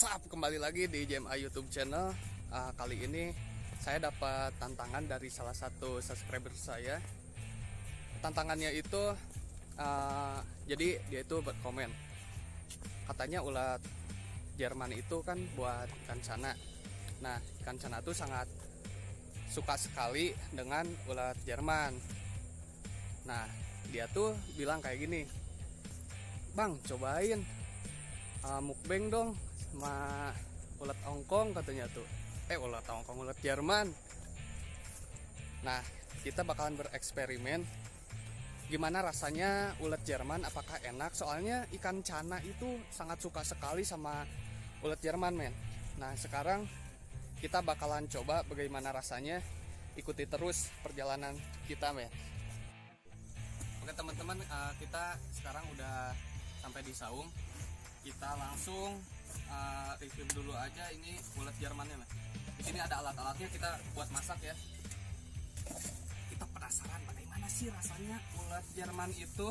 What's up? Kembali lagi di JMA YouTube channel. Kali ini saya dapat tantangan dari salah satu subscriber saya. Tantangannya itu jadi dia itu berkomen, katanya ulat Jerman itu kan buat ikan cana. Nah, ikan cana itu sangat suka sekali dengan ulat Jerman. Nah, dia tuh bilang kayak gini, "Bang, cobain mukbang dong sama ulat Hongkong," katanya tuh. Ulat Hongkong, ulat Jerman. Nah, kita bakalan bereksperimen gimana rasanya ulat Jerman, apakah enak. Soalnya ikan cana itu sangat suka sekali sama ulat Jerman, men. Nah, sekarang kita bakalan coba bagaimana rasanya. Ikuti terus perjalanan kita, men. Oke teman-teman, kita sekarang udah sampai di saung. Kita langsung review dulu aja ini ulat Jermannya, men. Di sini ada alat-alatnya, kita buat masak ya. Kita penasaran bagaimana sih rasanya ulat Jerman itu.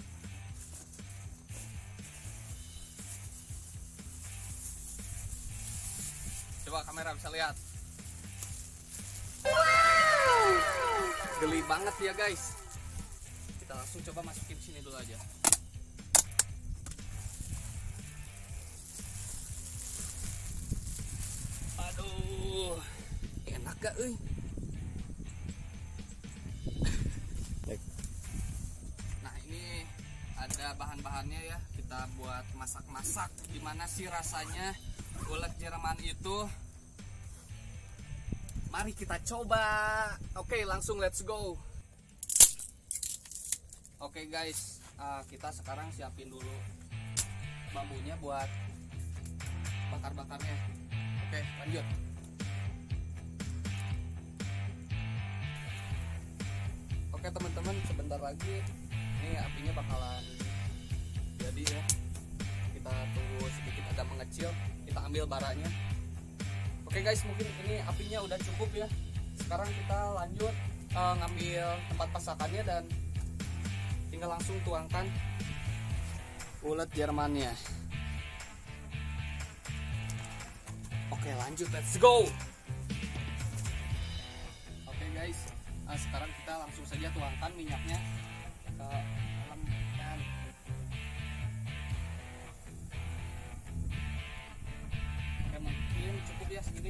Coba kamera bisa lihat. Wow, geli banget ya guys. Kita langsung coba masukin sini dulu aja. Aduh, enak gak euy? Nah, ini ada bahan-bahannya ya. Kita buat masak-masak. Gimana sih rasanya ulat Jerman itu? Mari kita coba. Oke, langsung let's go. Oke guys, kita sekarang siapin dulu bambunya buat bakar-bakarnya. Oke, lanjut. Oke teman-teman, sebentar lagi ini apinya bakalan jadi ya. Kita tunggu sedikit agak mengecil, kita ambil baranya. Oke guys, mungkin ini apinya udah cukup ya. Sekarang kita lanjut ngambil tempat pasakannya dan tinggal langsung tuangkan ulat Jermannya. Oke, lanjut, let's go. Oke guys, sekarang kita langsung saja tuangkan minyaknya ke dalam ikan. Oke, mungkin cukup ya segini.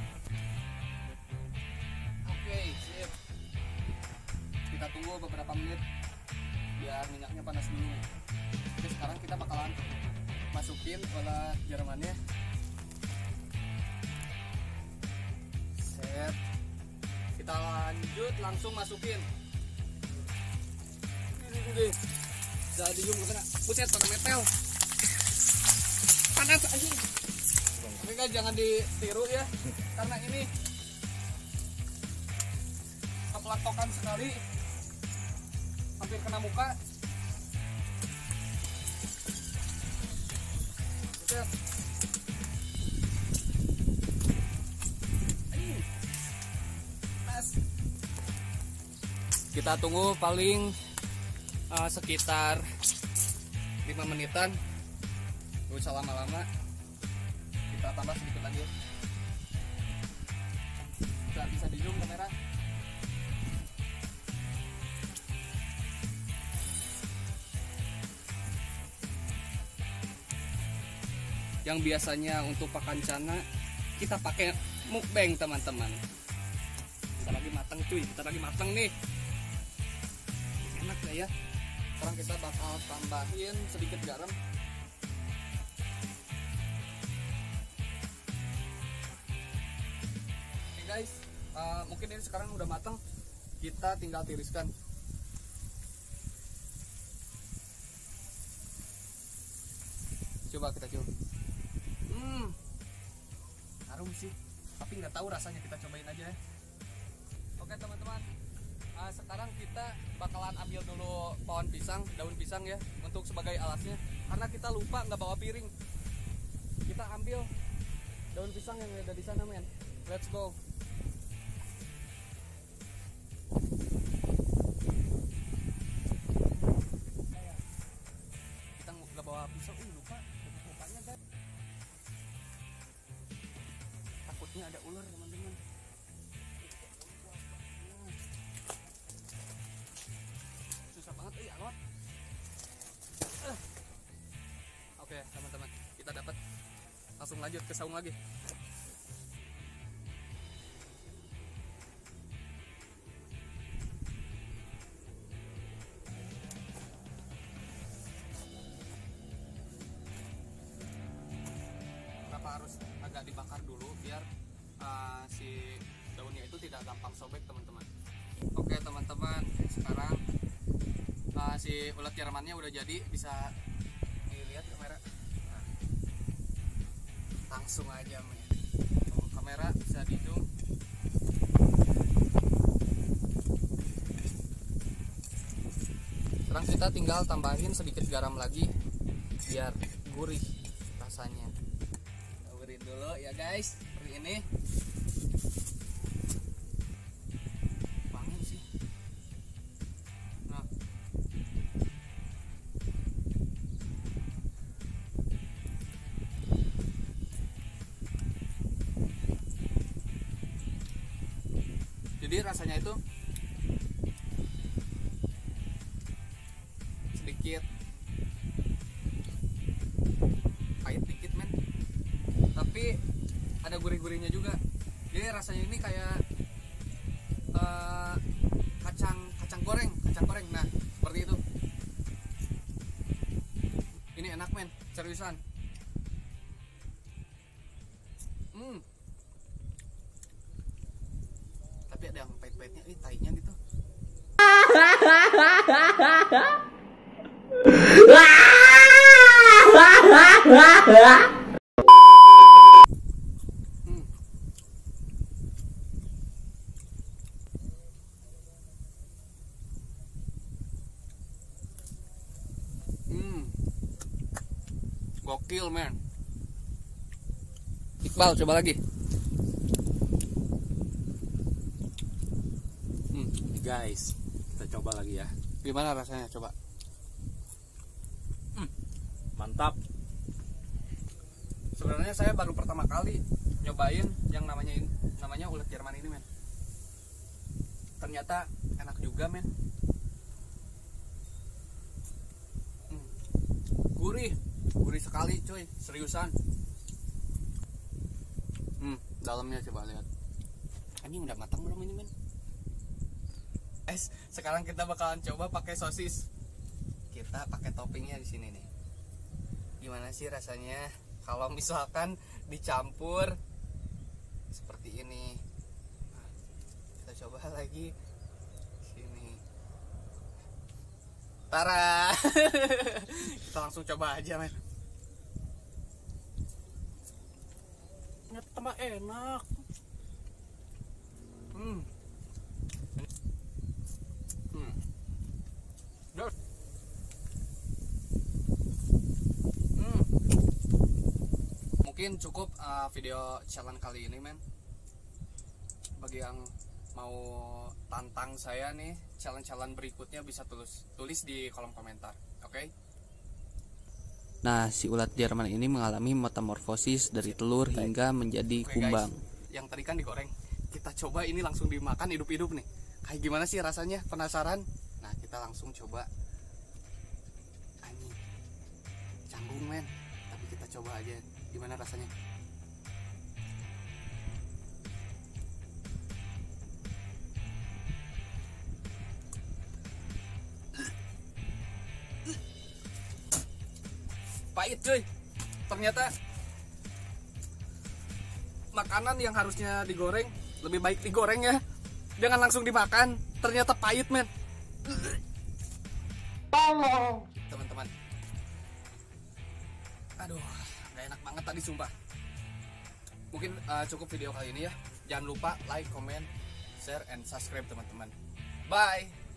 Oke, sip. Kita tunggu beberapa menit biar minyaknya panas dulu. Oke, sekarang kita bakalan masukin ulat Jermannya. Set. Kita lanjut langsung masukin. Ini jadi zoom kamera. Buset, pada metel. Panas anjing. Oke guys, jangan ditiru ya, karena ini kepelatokan sekali, hampir kena muka. Buset. Kita tunggu paling sekitar 5 menitan. Gak usah lama-lama. Kita tambah sedikit lagi. Bisa di zoom kamera. Yang biasanya untuk pakan cana kita pakai mukbang, teman-teman. Kita lagi matang cuy, kita lagi matang nih. Enak gak ya? Sekarang kita bakal tambahin sedikit garam. Oke guys, mungkin ini sekarang udah matang. Kita tinggal tiriskan. Coba kita coba. Harum sih, tapi nggak tahu rasanya, kita cobain aja ya. Oke teman-teman, sekarang kita bakalan ambil dulu pohon pisang, daun pisang ya, untuk sebagai alasnya. Karena kita lupa nggak bawa piring, kita ambil daun pisang yang ada di sana, men. Let's go. Kita nggak bawa pisau, lupa lupanya guys. Ini ada ular teman-teman. Susah banget ya lot. Oke teman-teman, kita dapat. Langsung lanjut ke saung lagi. Harus agak dibakar dulu biar si daunnya itu tidak gampang sobek teman-teman. Oke teman-teman, sekarang si ulat Jermannya udah jadi, bisa dilihat kamera. Nah, langsung aja men. Kamera bisa di zoom. Sekarang kita tinggal tambahin sedikit garam lagi biar gurih rasanya. Dulu ya guys, seperti ini. Wangi sih. Nah. Jadi rasanya itu sedikit pahit dikit men, tapi ada gurih-gurihnya juga. Jadi rasanya ini kayak kacang goreng. Nah seperti itu. Ini enak men, seriusan. Tapi ada yang pahit-pahitnya, tainya gitu. Gokil men. Iqbal coba lagi. Guys, kita coba lagi ya. Gimana rasanya coba? Mantap. Sebenarnya saya baru pertama kali nyobain yang namanya ulat Jerman ini men. Ternyata enak juga men. Gurih sekali coy, seriusan. Dalamnya coba lihat. Ini udah matang belum ini men? Sekarang kita bakalan coba pakai sosis. Kita pakai toppingnya di sini nih. Gimana sih rasanya kalau misalkan dicampur seperti ini? Nah, kita coba lagi sini. Tara. Kita langsung coba aja men. Ternyata tambah enak. Mungkin cukup video challenge kali ini men. Bagi yang mau tantang saya nih, challenge berikutnya bisa tulis di kolom komentar. Oke? Nah, si ulat Jerman ini mengalami metamorfosis dari telur hingga menjadi kumbang. Guys, yang tadi kan digoreng, kita coba ini langsung dimakan hidup-hidup nih. Kayak gimana sih rasanya? Penasaran? Nah, kita langsung coba. Anjing, canggung men. Tapi kita coba aja. Gimana rasanya? Pahit cuy. Ternyata makanan yang harusnya digoreng lebih baik digoreng ya, jangan langsung dimakan. Ternyata pahit men. Teman-teman, aduh, gak enak banget tadi sumpah. Mungkin cukup video kali ini ya. Jangan lupa like, comment, share, and subscribe teman-teman. Bye.